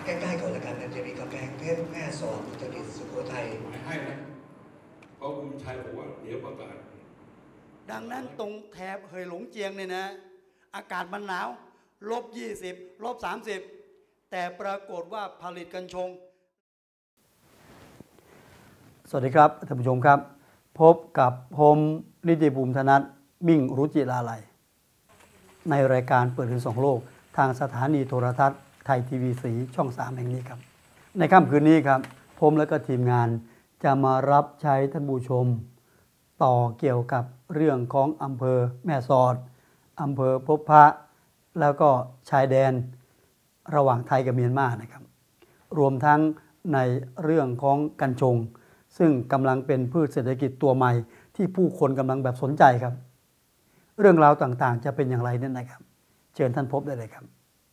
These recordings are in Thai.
ใกล้ๆก่อนละกันนะจะมีกำแพงเพชรแม่สอดอุตรดิตถ์สุโขทัยให้นะเพราะคุณชัยบอกว่าเดี๋ยวประกาศดังนั้นตรงแถบเหยหลงเจียงเนี่ยนะอากาศมันหนาว-20 -30แต่ปรากฏว่าผลิตกัญชงสวัสดีครับท่านผู้ชมครับพบกับผมฤทธิภูมิธนัทมิ่งรุจิราลัยในรายการเปิดเผย2โลกทางสถานีโทรทัศน์ไทยทีวีสีช่อง3แห่งนี้ครับในค่ำคืนนี้ครับผมและก็ทีมงานจะมารับใช้ท่านผู้ชมต่อเกี่ยวกับเรื่องของอำเภอแม่สอดอำเภอพบพระแล้วก็ชายแดนระหว่างไทยกับเมียนมานะครับรวมทั้งในเรื่องของกัญชงซึ่งกำลังเป็นพืชเศรษฐกิจตัวใหม่ที่ผู้คนกำลังแบบสนใจครับเรื่องราวต่างๆจะเป็นอย่างไรนั่นนะครับเชิญท่านพบได้เลยครับ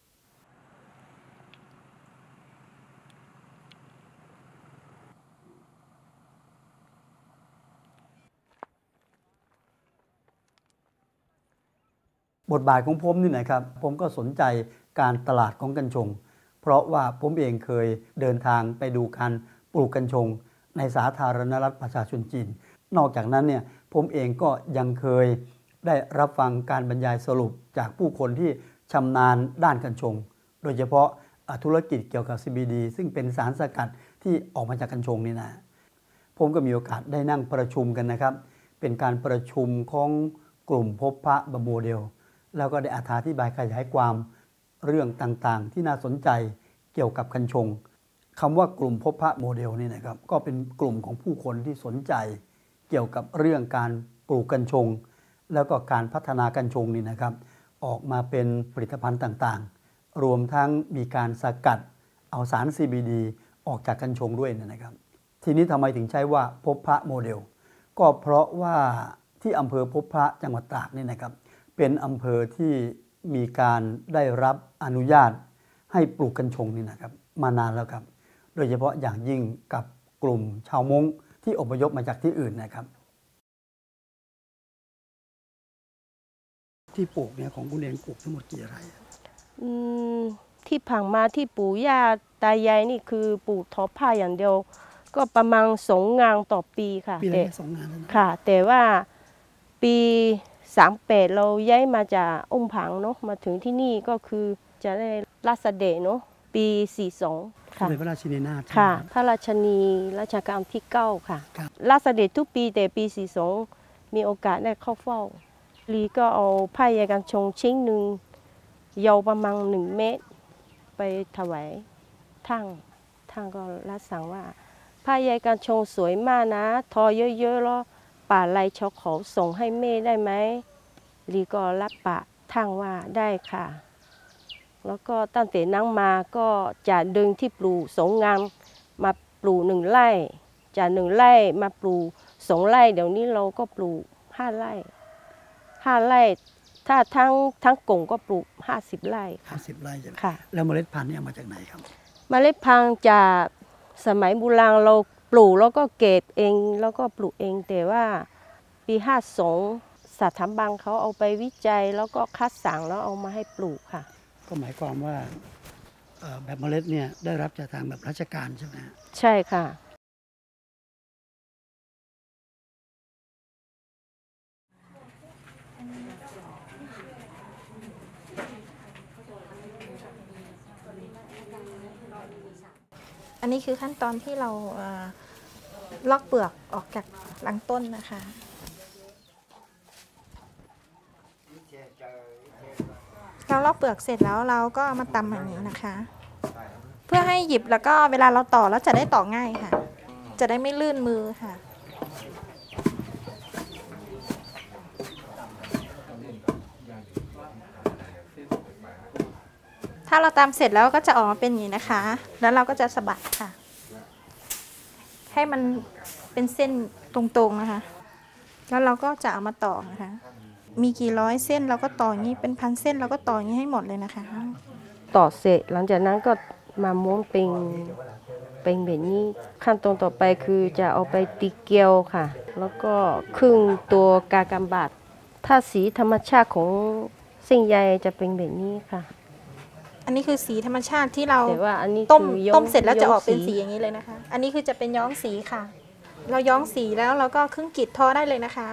บทบาทของผมนี่นะครับผมก็สนใจการตลาดของกัญชงเพราะว่าผมเองเคยเดินทางไปดูการปลูกกัญชงในสาธารณรัฐประชาชนจีนนอกจากนั้นเนี่ยผมเองก็ยังเคยได้รับฟังการบรรยายสรุปจากผู้คนที่ชำนาญด้านกัญชงโดยเฉพาะธุรกิจเกี่ยวกับ CBD ซึ่งเป็นสารสกัดที่ออกมาจากกัญชงนี่นะผมก็มีโอกาสได้นั่งประชุมกันนะครับเป็นการประชุมของกลุ่มพบพระโมเดลแล้วก็ได้อธิบายขยายความเรื่องต่างๆที่น่าสนใจเกี่ยวกับกัญชงคำว่ากลุ่มพบพระโมเดลนี่นะครับก็เป็นกลุ่มของผู้คนที่สนใจเกี่ยวกับเรื่องการปลูกกัญชงแล้วก็การพัฒนากัญชงนี่นะครับออกมาเป็นผลิตภัณฑ์ต่างๆรวมทั้งมีการสกัดเอาสาร CBD ออกจากกัญชงด้วยนะครับทีนี้ทำไมถึงใช้ว่าพบพระโมเดลก็เพราะว่าที่อำเภอพบพระจังหวัดตากนี่นะครับเป็นอำเภอที่มีการได้รับอนุญาตให้ปลูกกัญชงนี่นะครับมานานแล้วครับโดยเฉพาะอย่างยิ่งกับกลุ่มชาวม้งที่อพยพมาจากที่อื่นนะครับที่ปลูกเนี่ยของคุณเองปลูกทั้งหมดกี่ไร่ที่ผ่านมาที่ปู่ย่าตายายนี่คือปลูกทอผ้าอย่างเดียวก็ประมาณ2 งานต่อปีค่ะปีละ2 งานค่ะแต่ว่าปี38เราย้ายมาจากองค์ผังเนาะมาถึงที่นี่ก็คือจะได้ราชเสด็จเนาะปี42ค่ะพระราชินีนาถค่ะพระราชนีรัชกาลที่9ค่ะราชเสด็จทุกปีแต่ปี42มีโอกาสได้เข้าเฝ้าลีก็เอาผ้าใยกัญชงชิ้นหนึ่งยาวประมาณ1 เมตรไปถวายท่านก็รับสั่งว่าผ้าใยกัญชงสวยมากนะทอเยอะๆแล้วป่าไลชอขอส่งให้แม่ได้ไหมลีก็รับปากท่านว่าได้ค่ะแล้วก็ตั้งแต่นั้นมาก็จะดึงที่ปลูก2 งานมาปลูก1 ไร่จาก1 ไร่มาปลูก2 ไร่เดี๋ยวนี้เราก็ปลูก5 ไร่ถ้าทั้งกลุ่มก็ปลูก50 ไร่ 50 ไร่ใช่ไหมค่ะแล้วเมล็ดพันธุ์เนี่ยมาจากไหนครับเมล็ดพันธุ์จากสมัยโบราณเราปลูกแล้วก็เก็บเองแล้วก็ปลูกเองแต่ว่าปี52สถาบันเขาเอาไปวิจัยแล้วก็คัดสรรแล้วเอามาให้ปลูกค่ะก็หมายความว่าแบบเมล็ดเนี่ยได้รับจากทางแบบราชการใช่ไหมใช่ค่ะอันนี้คือขั้นตอนที่เราลอกเปลือกออกจากลำต้นนะคะเราลอกเปลือกเสร็จแล้วเราก็เอามาตำอย่างนี้นะคะเพื่อให้หยิบแล้วก็เวลาเราต่อแล้วจะได้ต่อง่ายค่ะจะได้ไม่ลื่นมือค่ะถ้าเราตำเสร็จแล้วก็จะออกมาเป็นอย่างนี้นะคะแล้วเราก็จะสะบัดค่ะให้มันเป็นเส้นตรงๆนะคะแล้วเราก็จะเอามาต่อนะคะมีกี่ร้อยเส้นเราก็ต่ออย่างนี้เป็นพันเส้นเราก็ต่ออย่างนี้ให้หมดเลยนะคะต่อเสร็จหลังจากนั้นก็มาม้วนเป็นแบบนี้ขั้นตอนต่อไปคือจะเอาไปตีเกลียวค่ะแล้วก็ครึ่งตัวกากบาทถ้าสีธรรมชาติของเส้นใยจะเป็นแบบนี้ค่ะอันนี้คือสีธรรมชาติที่เราแต่ว่าอันนี้ต้มคือย้อมต้มเสร็จแล้วจะออกเป็นย้อมสีอย่างนี้เลยนะคะ อันนี้คือจะเป็นย้อมสีค่ะ เราย้อมสีแล้วเราก็ครึ่งกรีดทอได้เลยนะคะ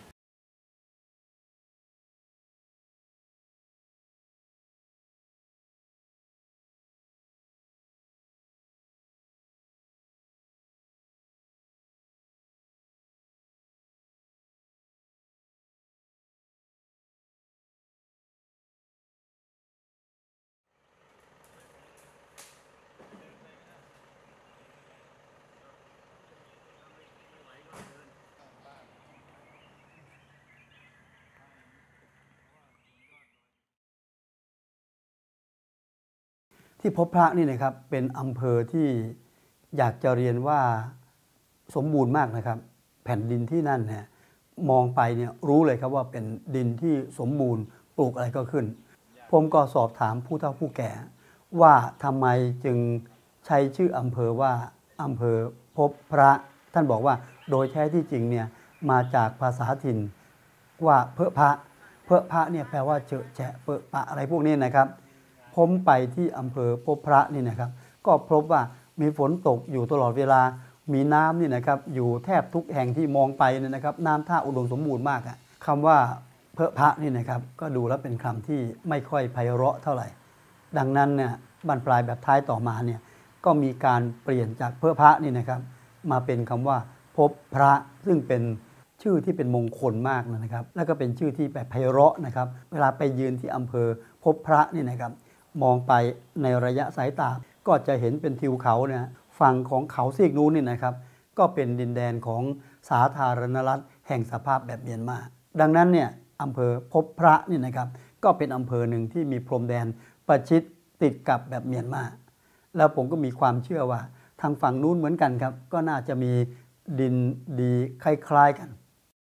ที่พบพระนี่นะครับเป็นอำเภอที่อยากจะเรียนว่าสมบูรณ์มากนะครับแผ่นดินที่นั่นเนี่ยมองไปเนี่ยรู้เลยครับว่าเป็นดินที่สมบูรณ์ปลูกอะไรก็ขึ้น ผมก็สอบถามผู้เฒ่าผู้แก่ว่าทำไมจึงใช้ชื่ออำเภอว่าอำเภอพบพระท่านบอกว่าโดยแท้ที่จริงเนี่ยมาจากภาษาถิ่นว่าเพอพระเนี่ยแปลว่าเจอแฉะเปอะปะอะไรพวกนี้นะครับผมไปที่อำเภอพบพระนี่นะครับก็พบว่ามีฝนตกอยู่ตลอดเวลามีน้ำนี่นะครับอยู่แทบทุกแห่งที่มองไปเนี่ยนะครับน้ำท่าอุดมสมบูรณ์มากอะคำว่าเพอพระนี่นะครับก็ดูแล้วเป็นคำที่ไม่ค่อยไพเราะเท่าไหร่ดังนั้นเนี่ยบรรปลายแบบท้ายต่อมาเนี่ยก็มีการเปลี่ยนจากเพอพระนี่นะครับมาเป็นคำว่าพบพระซึ่งเป็นชื่อที่เป็นมงคลมากนะครับแล้วก็เป็นชื่อที่แบบไพเราะนะครับเวลาไปยืนที่อำเภอพบพระนี่นะครับมองไปในระยะสายตาก็จะเห็นเป็นทิวเขาเนี่ยฝั่งของเขาซีกนู้นนี่นะครับก็เป็นดินแดนของสาธารณรัฐแห่งสภาพแบบเมียนมาดังนั้นเนี่ยอำเภอพบพระนี่นะครับก็เป็นอำเภอหนึ่งที่มีพรมแดนประชิดติดกับแบบเมียนมาแล้วผมก็มีความเชื่อว่าทางฝั่งนู้นเหมือนกันครับก็น่าจะมีดินดีคล้ายๆกัน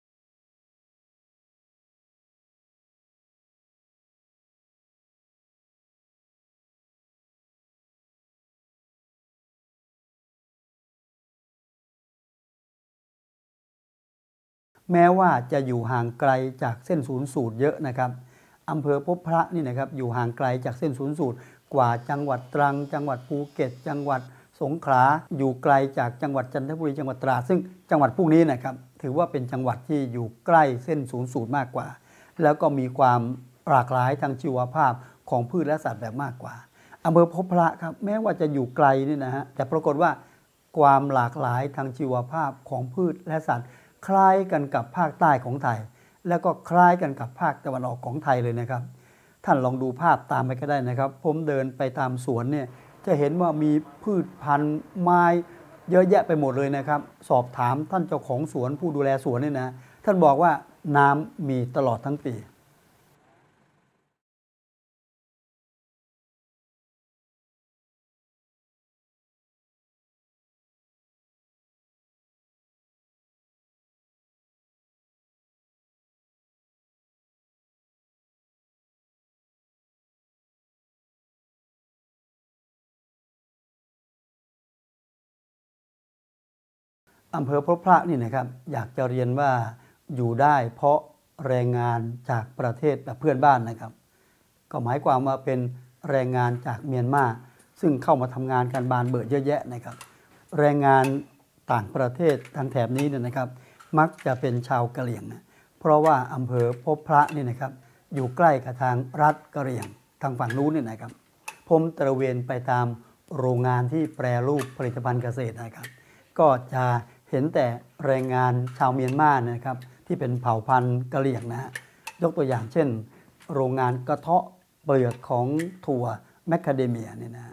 แม้ว่าจะอยู่ห่างไกลจากเส้นศูนย์สูตรเยอะนะครับอำเภอพบพระนี่นะครับอยู่ห่างไกลจากเส้นศูนย์สูตรกว่าจังหวัดตรังจังหวัดภูเก็ตจังหวัดสงขลาอยู่ไกลจากจังหวัดจันทบุรีจังหวัดตราดซึ่งจังหวัดพวกนี้นะครับถือว่าเป็นจังหวัดที่อยู่ใกล้เส้นศูนย์สูตรมากกว่าแล้วก็มีความหลากหลายทางชีวภาพของพืชและสัตว์แบบมากกว่าอำเภอพบพระครับแม้ว่าจะอยู่ไกลนี่นะฮะแต่ปรากฏว่าความหลากหลายทางชีวภาพของพืชและสัตว์คล้ายกันกับภาคใต้ของไทยแล้วก็คล้ายกันกับภาคตะวันออกของไทยเลยนะครับท่านลองดูภาพตามไปก็ได้นะครับผมเดินไปตามสวนเนี่ยจะเห็นว่ามีพืชพันธุ์ไม้เยอะแยะไปหมดเลยนะครับสอบถามท่านเจ้าของสวนผู้ดูแลสวนนี่นะท่านบอกว่าน้ำมีตลอดทั้งปีอำเภอพบพระนี่นะครับอยากจะเรียนว่าอยู่ได้เพราะแรงงานจากประเทศแบบเพื่อนบ้านนะครับก็หมายความว่าเป็นแรงงานจากเมียนมาซึ่งเข้ามาทำงานกันบานเบิดเยอะแยะนะครับแรงงานต่างประเทศทางแถบนี้เนี่ยนะครับมักจะเป็นชาวกะเหรี่ยงนะเพราะว่าอำเภอพบพระนี่นะครับอยู่ใกล้กับทางรัฐกะเหรี่ยงทางฝั่งนู้นเนี่ยนะครับผมตระเวนไปตามโรงงานที่แปรรูปผลิตภัณฑ์เกษตรนะครับก็จะเห็นแต่แรงงานชาวเมียนมานะครับที่เป็นเผ่าพันธุ์กะเหรี่ยงนะฮะยกตัวอย่างเช่นโรงงานกระเทาะเปลือกของถั่วแมคคาเดเมียเนี่ยนะ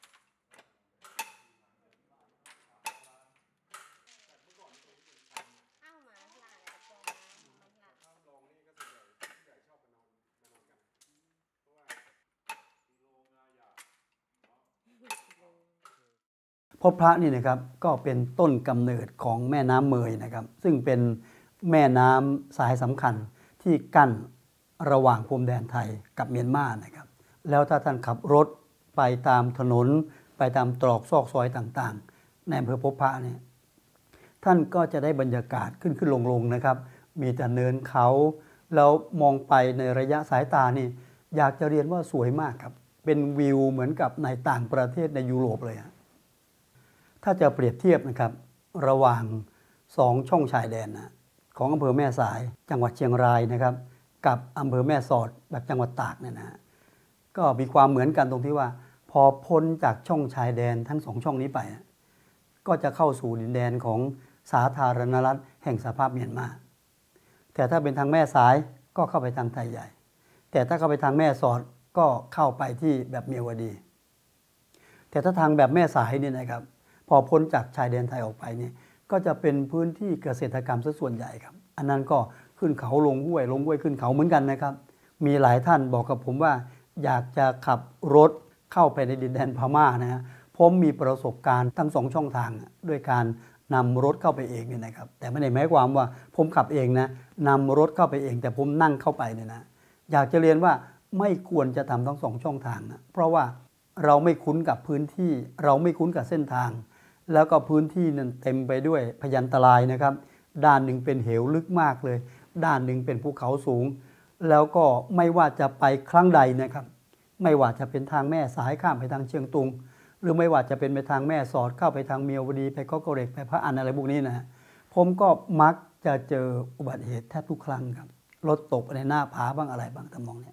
พบพระนี่นะครับก็เป็นต้นกำเนิดของแม่น้ำเมยนะครับซึ่งเป็นแม่น้ำสายสำคัญที่กั้นระหว่างพรมแดนไทยกับเมียนมานะครับแล้วถ้าท่านขับรถไปตามถนนไปตามตรอกซอกซอยต่างๆในอำเภอพบพระเนี่ยท่านก็จะได้บรรยากาศขึ้นลงนะครับมีแต่เนินเขาแล้วมองไปในระยะสายตานี่อยากจะเรียนว่าสวยมากครับเป็นวิวเหมือนกับในต่างประเทศในยุโรปเลยถ้าจะเปรียบเทียบนะครับระหว่าง2ช่องชายแดนของอำเภอแม่สายจังหวัดเชียงรายนะครับกับอำเภอแม่สอดแบบจังหวัดตากเนี่ยนะก็มีความเหมือนกันตรงที่ว่าพอพ้นจากช่องชายแดนทั้ง2ช่องนี้ไปก็จะเข้าสู่ดินแดนของสาธารณรัฐแห่งสหภาพเมียนมาแต่ถ้าเป็นทางแม่สายก็เข้าไปทางไทยใหญ่แต่ถ้าเข้าไปทางแม่สอดก็เข้าไปที่แบบเมียวดี แต่ถ้าทางแบบแม่สายเนี่ยนะครับพอพ้นจากชายแดนไทยออกไปเนี่ยก็จะเป็นพื้นที่เกษตรกรรมซะส่วนใหญ่ครับอันนั้นก็ขึ้นเขาลงห้วยขึ้นเขาเหมือนกันนะครับมีหลายท่านบอกกับผมว่าอยากจะขับรถเข้าไปในดินแดนพม่านะฮะผมมีประสบการณ์ทั้ง2ช่องทางด้วยการนำรถเข้าไปเองเนี่ยนะครับแต่ไม่ได้หมายความว่าผมขับเองนะนำรถเข้าไปเองแต่ผมนั่งเข้าไปเนี่ยนะอยากจะเรียนว่าไม่ควรจะทำทั้ง2ช่องทางนะเพราะว่าเราไม่คุ้นกับพื้นที่เราไม่คุ้นกับเส้นทางแล้วก็พื้นที่นั้นเต็มไปด้วยพยันตรายนะครับด้านหนึ่งเป็นเหวลึกมากเลยด้านหนึ่งเป็นภูเขาสูงแล้วก็ไม่ว่าจะไปครั้งใดนะครับไม่ว่าจะเป็นทางแม่สายข้ามไปทางเชียงตุงหรือไม่ว่าจะเป็นไปทางแม่สอดเข้าไปทางเมียวดีไปเกาะเกาเหล็กไปพระอันอะไรพวกนี้นะผมก็มักจะเจออุบัติเหตุแทบทุกครั้งครับรถตกในหน้าผาบ้างอะไรบ้างทำนองนี้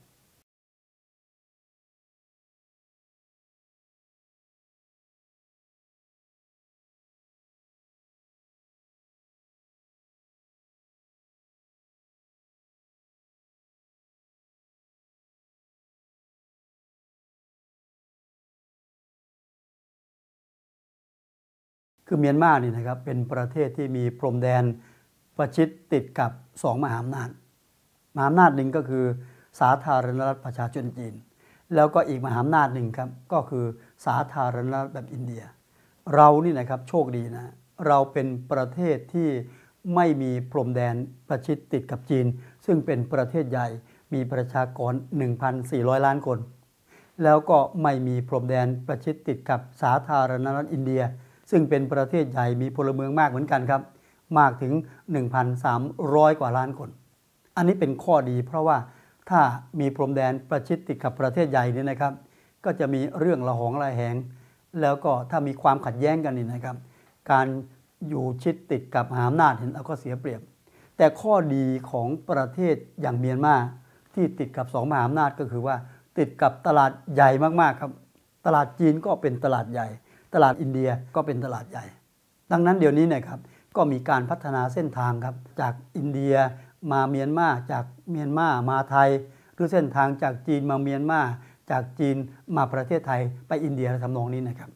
คือเมียนมานี่นะครับเป็นประเทศที่มีพรมแดนประชิดติดกับ2มหาอำนาจหนึ่งก็คือสาธารณรัฐประชาชนจีนแล้วก็อีกมหาอำนาจหนึ่งครับก็คือสาธารณรัฐแบบอินเดียเรานี่นะครับโชคดีนะเราเป็นประเทศที่ไม่มีพรมแดนประชิดติดกับจีนซึ่งเป็นประเทศใหญ่มีประชากร 1,400 ล้านคนแล้วก็ไม่มีพรมแดนประชิดติดกับสาธารณรัฐอินเดียซึ่งเป็นประเทศใหญ่มีพลเมืองมากเหมือนกันครับมากถึง 1,300 กว่าล้านคนอันนี้เป็นข้อดีเพราะว่าถ้ามีพรมแดนประชิดติดกับประเทศใหญ่นี่นะครับก็จะมีเรื่องระหองระแหงแล้วก็ถ้ามีความขัดแย้งกันนี่นะครับการอยู่ชิดติดกับมหาอำนาจเห็นเอาก็เสียเปรียบแต่ข้อดีของประเทศอย่างเมียนมาที่ติดกับ2มหาอำนาจก็คือว่าติดกับตลาดใหญ่มากๆครับตลาดจีนก็เป็นตลาดใหญ่ตลาดอินเดียก็เป็นตลาดใหญ่ดังนั้นเดี๋ยวนี้นะครับก็มีการพัฒนาเส้นทางครับจากอินเดียมาเมียนมาจากเมียนมามาไทยหรือเส้นทางจากจีนมาเมียนมาจากจีนมาประเทศไทยไปอินเดียทำนองนี้นะครับ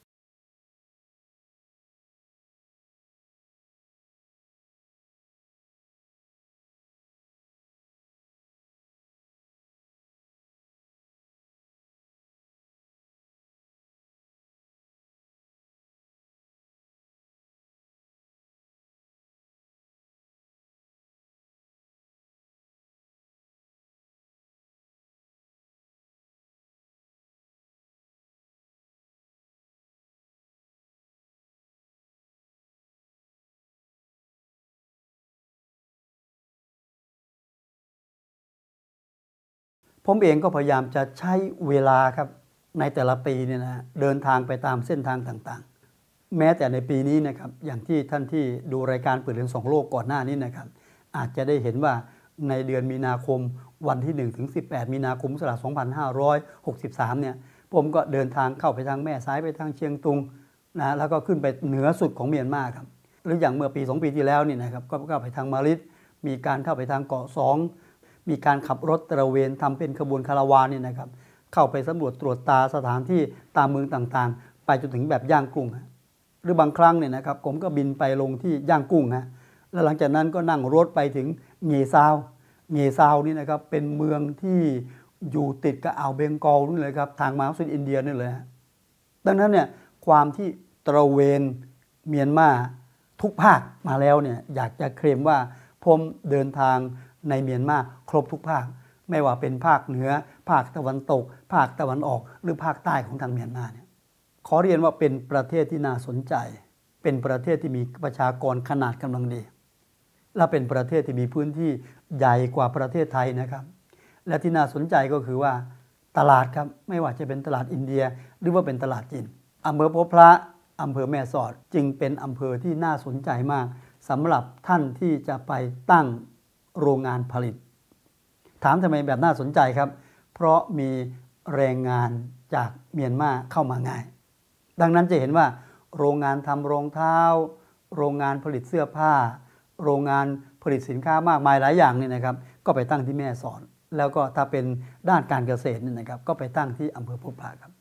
ผมเองก็พยายามจะใช้เวลาครับในแต่ละปีเนี่ยนะเดินทางไปตามเส้นทางต่างๆแม้แต่ในปีนี้นะครับอย่างที่ท่านที่ดูรายการเปิดเรียน2โลกก่อนหน้านี้นะครับอาจจะได้เห็นว่าในเดือนมีนาคมวันที่1ถึง18มีนาคม2563เนี่ยผมก็เดินทางเข้าไปทางแม่สายไปทางเชียงตุงนะแล้วก็ขึ้นไปเหนือสุดของเมียนมาครับหรืออย่างเมื่อปี2ปีที่แล้วนี่นะครับก็ไปทางมาริดมีการเข้าไปทางเกาะ2มีการขับรถตระเวนทำเป็นขบวนคาราวานนี่นะครับเข้าไปสำรวจตรวจตาสถานที่ตามเมืองต่างๆไปจนถึงแบบย่างกุ้งหรือบางครั้งเนี่ยนะครับผมก็บินไปลงที่ย่างกุ้งแล้วหลังจากนั้นก็นั่งรถไปถึงเงซาวนี่นะครับเป็นเมืองที่อยู่ติดกับอ่าวเบงกอลนี่เลยครับทางมหาสมุทรอินเดียนี่เลยดังนั้นเนี่ยความที่ตระเวนเมียนมาทุกภาคมาแล้วเนี่ยอยากจะเคลมว่าผมเดินทางในเมียนมาครบทุกภาคไม่ว่าเป็นภาคเหนือภาคตะวันตกภาคตะวันออกหรือภาคใต้ของทางเมียนมาเนี่ยขอเรียนว่าเป็นประเทศที่น่าสนใจเป็นประเทศที่มีประชากรขนาดกำลังดีและเป็นประเทศที่มีพื้นที่ใหญ่กว่าประเทศไทยนะครับและที่น่าสนใจก็คือว่าตลาดครับไม่ว่าจะเป็นตลาดอินเดียหรือว่าเป็นตลาดจีนอำเภอพบพระอำเภอแม่สอดจึงเป็นอำเภอที่น่าสนใจมากสำหรับท่านที่จะไปตั้งโรงงานผลิตถามทำไมแบบน่าสนใจครับเพราะมีแรงงานจากเมียนมาเข้ามาง่ายดังนั้นจะเห็นว่าโรงงานทำรองเท้าโรงงานผลิตเสื้อผ้าโรงงานผลิตสินค้ามากมายหลายอย่างนี่นะครับก็ไปตั้งที่แม่สอดแล้วก็ถ้าเป็นด้านการเกษตรนี่นะครับก็ไปตั้งที่อำเภอพบพระครับ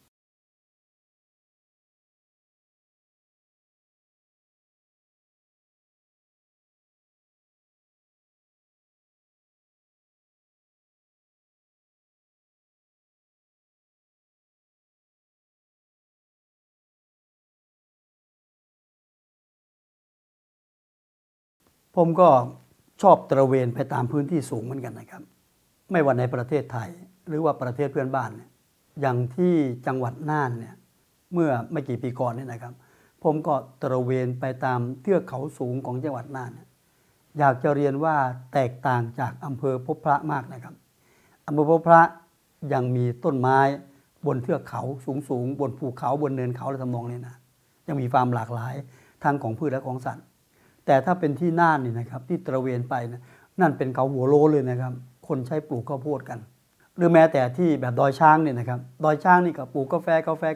ผมก็ชอบตระเวนไปตามพื้นที่สูงเหมือนกันนะครับไม่ว่าในประเทศไทยหรือว่าประเทศเพื่อนบ้านเนี่ยอย่างที่จังหวัดน่านเนี่ยเมื่อไม่กี่ปีก่อนนี่นะครับผมก็ตระเวนไปตามเทือกเขาสูงของจังหวัดน่านอยากจะเรียนว่าแตกต่างจากอำเภอพบพระมากนะครับอำเภอพบพระยังมีต้นไม้บนเทือกเขาสูงบนภูเขาบนเนินเขาและทำนองนี้นะยังมีความหลากหลายทั้งของพืชและของสัตว์แต่ถ้าเป็นที่น่านนี่นะครับที่ตระเวนไปนะนั่นเป็นเขาหัวโล้นเลยนะครับคนใช้ปลูกข้าวโพดกันหรือแม้แต่ที่แบบดอยช้างเนี่ยนะครับดอยช้างนี่ก็ปลูกกาแฟ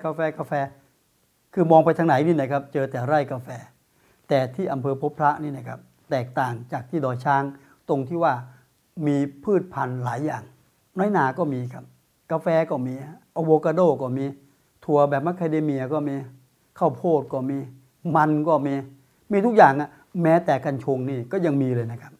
คือมองไปทางไหนนี่นะครับเจอแต่ไร่กาแฟแต่ที่อำเภอพบพระนี่นะครับแตกต่างจากที่ดอยช้างตรงที่ว่ามีพืชพันธุ์หลายอย่างน้อยนาก็มีครับกาแฟก็มีอะโวคาโดก็มีถั่วแบบมะคาเดเมียก็มีข้าวโพดก็มีมันก็มีทุกอย่างอะแม้แต่กัญชงนี่ก็ยังมีเลยนะครับ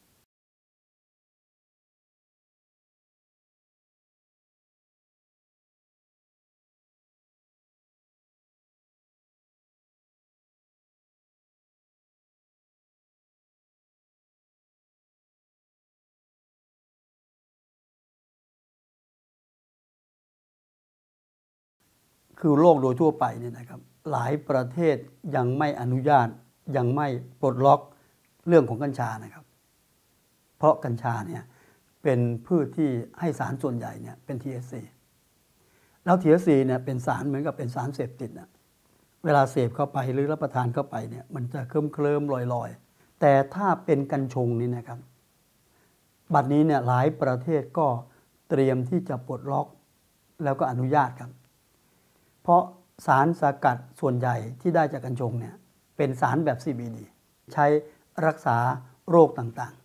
คือโลกโดยทั่วไปเนี่ยนะครับหลายประเทศยังไม่อนุญาตยังไม่ปลดล็อกเรื่องของกัญชานะครับเพราะกัญชาเนี่ยเป็นพืชที่ให้สารส่วนใหญ่เนี่ยเป็น THC แล้ว THC เนี่ยเป็นสารเหมือนกับเป็นสารเสพติดนะเวลาเสพเข้าไปหรือรับประทานเข้าไปเนี่ยมันจะเคลิ้มลอยแต่ถ้าเป็นกัญชงนี่นะครับบัดนี้เนี่ยหลายประเทศก็เตรียมที่จะปลดล็อกแล้วก็อนุญาตครับเพราะสารสกัดส่วนใหญ่ที่ได้จากกัญชงเนี่ยเป็นสารแบบ CBD ใช้รักษาโรคต่าง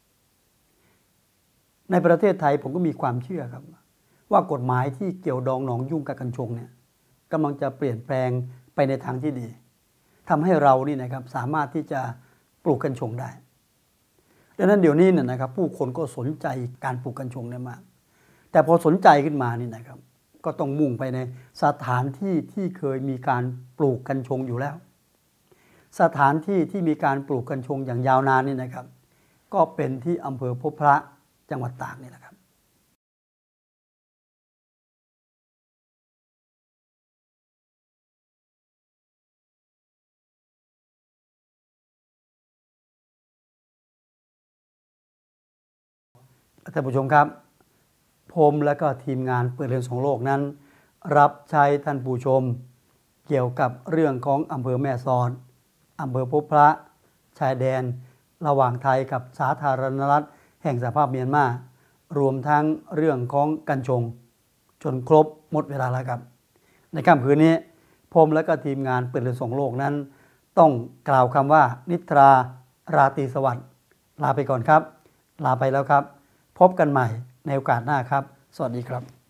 ๆในประเทศไทยผมก็มีความเชื่อครับว่ากฎหมายที่เกี่ยวดองหนองยุ่งกับกัญชงเนี่ยกำลังจะเปลี่ยนแปลงไปในทางที่ดีทำให้เรานี่นะครับสามารถที่จะปลูกกัญชงได้ดังนั้นเดี๋ยวนี้เนี่ยนะครับผู้คนก็สนใจการปลูกกัญชงได้มากแต่พอสนใจขึ้นมานี่นะครับก็ต้องมุ่งไปในสถานที่ที่เคยมีการปลูกกัญชงอยู่แล้วสถานที่ที่มีการปลูกกัญชงอย่างยาวนานนี่นะครับก็เป็นที่อำเภอพบพระจังหวัดตากนี่แหละครับท่านผู้ชมครับผมและก็ทีมงานเปิดเรียนสองโลกนั้นรับใช้ท่านผู้ชมเกี่ยวกับเรื่องของอำเภอแม่สอดอำเภอพบพระชายแดนระหว่างไทยกับสาธารณรัฐแห่งสหภาพเมียนมารวมทั้งเรื่องของกัญชงจนครบหมดเวลาแล้วครับในค่ำคืนนี้ผมและก็ทีมงานเปิดเรียนสองโลกนั้นต้องกล่าวคำว่านิทราราตรีสวัสดิ์ลาไปก่อนครับลาไปแล้วครับพบกันใหม่ในโอกาสหน้าครับสวัสดีครับ